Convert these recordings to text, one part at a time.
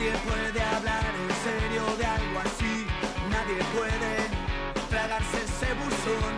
Nadie puede hablar en serio de algo así. Nadie puede tragarse ese buzón.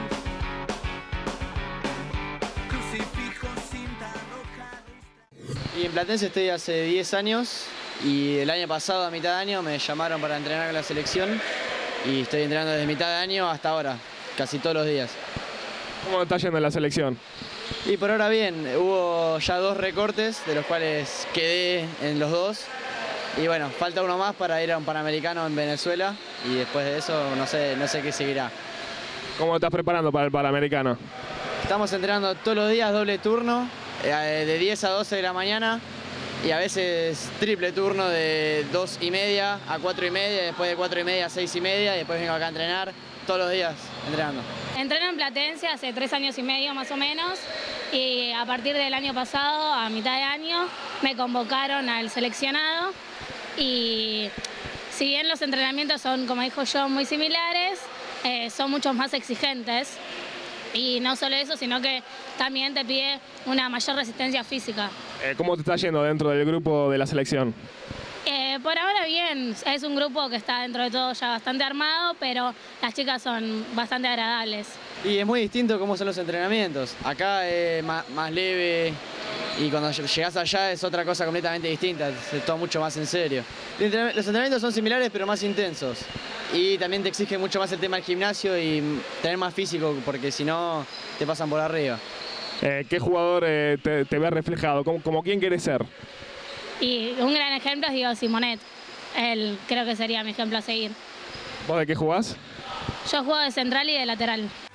Crucifijo, cinta roja. Y en Platense estoy hace 10 años y el año pasado, a mitad de año, me llamaron para entrenar con la selección y estoy entrenando desde mitad de año hasta ahora, casi todos los días. ¿Cómo está yendo la selección? Y por ahora bien, hubo ya 2 recortes, de los cuales quedé en los 2. Y bueno, falta uno más para ir a un Panamericano en Venezuela y después de eso no sé qué seguirá. ¿Cómo estás preparando para el Panamericano? Estamos entrenando todos los días doble turno, de 10 a 12 de la mañana y a veces triple turno de 2:30 a 4:30, después de 4:30 a 6:30 y después vengo acá a entrenar todos los días entrenando. Entreno en Platense hace 3 años y medio más o menos y a partir del año pasado, a mitad de año, me convocaron al seleccionado y si bien los entrenamientos son, como dijo John, muy similares, son mucho más exigentes y no solo eso, sino que también te pide una mayor resistencia física. ¿Cómo te está yendo dentro del grupo de la selección? Por ahora bien, es un grupo que está dentro de todo ya bastante armado, pero las chicas son bastante agradables. Y es muy distinto cómo son los entrenamientos. Acá es más leve y cuando llegas allá es otra cosa completamente distinta, se toma mucho más en serio. Los entrenamientos son similares pero más intensos y también te exige mucho más el tema del gimnasio y tener más físico porque si no te pasan por arriba. ¿Qué jugador te ve reflejado? ¿Cómo quién quieres ser? Y un gran ejemplo es Diego Simonet. Él creo que sería mi ejemplo a seguir. ¿Vos de qué jugás? Yo juego de central y de lateral.